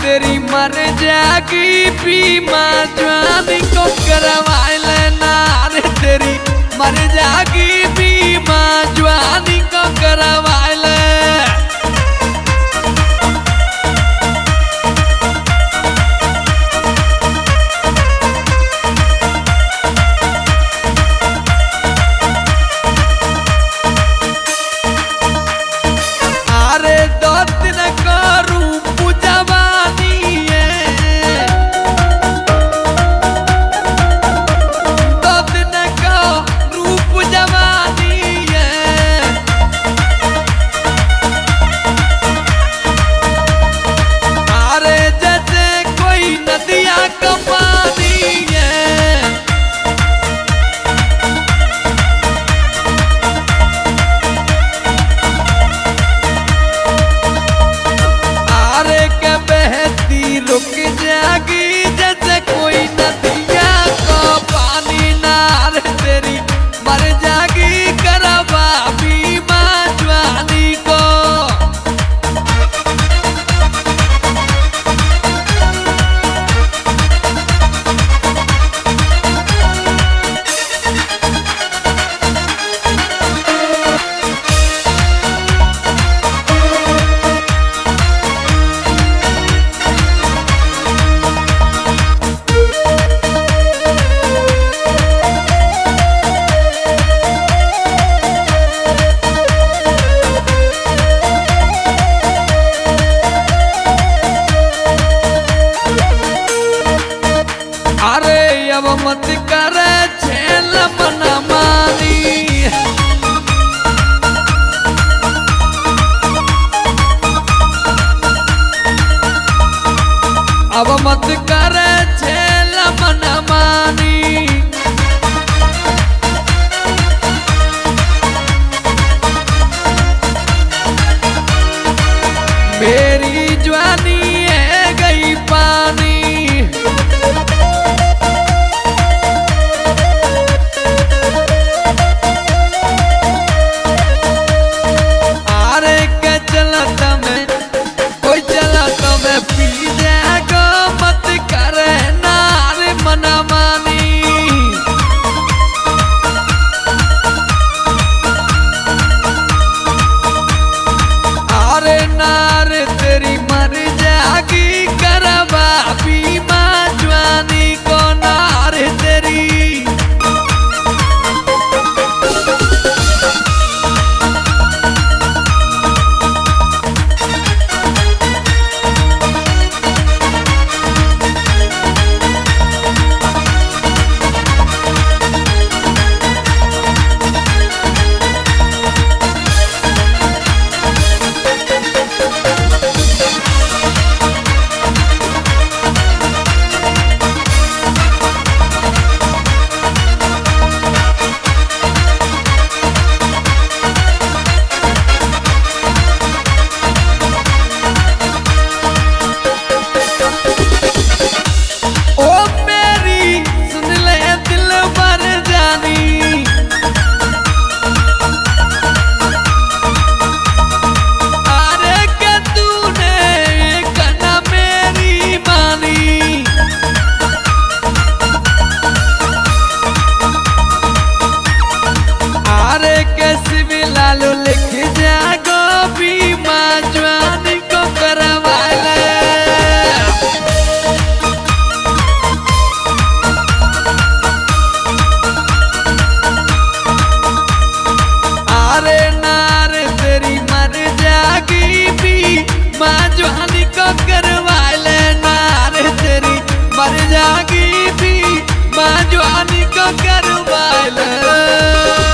तेरी मर जाएगी बीमा जवानी को करवा लेना रे तेरी मर जाएगी बीमा जवानी को करवा ले। रुक जाएगी जैसे कोई नदिया को पानी नार तेरी मर जाएगी करवा बीमा जवानी को। अरे अब मत कर झेल मना मानी, अब मत कर झेल मना मानी। मेरी जवानी है गई पानी, तेरी मर जाएगी करवा बीमा जवानी को नार तेरी। लालू लिख जागो बीमा जवानी को करवा ले। अरे नार तेरी मर जाएगी बीमा जवानी को करवा ले, नार तेरी मर जाएगी बीमा जवानी को करवा ले।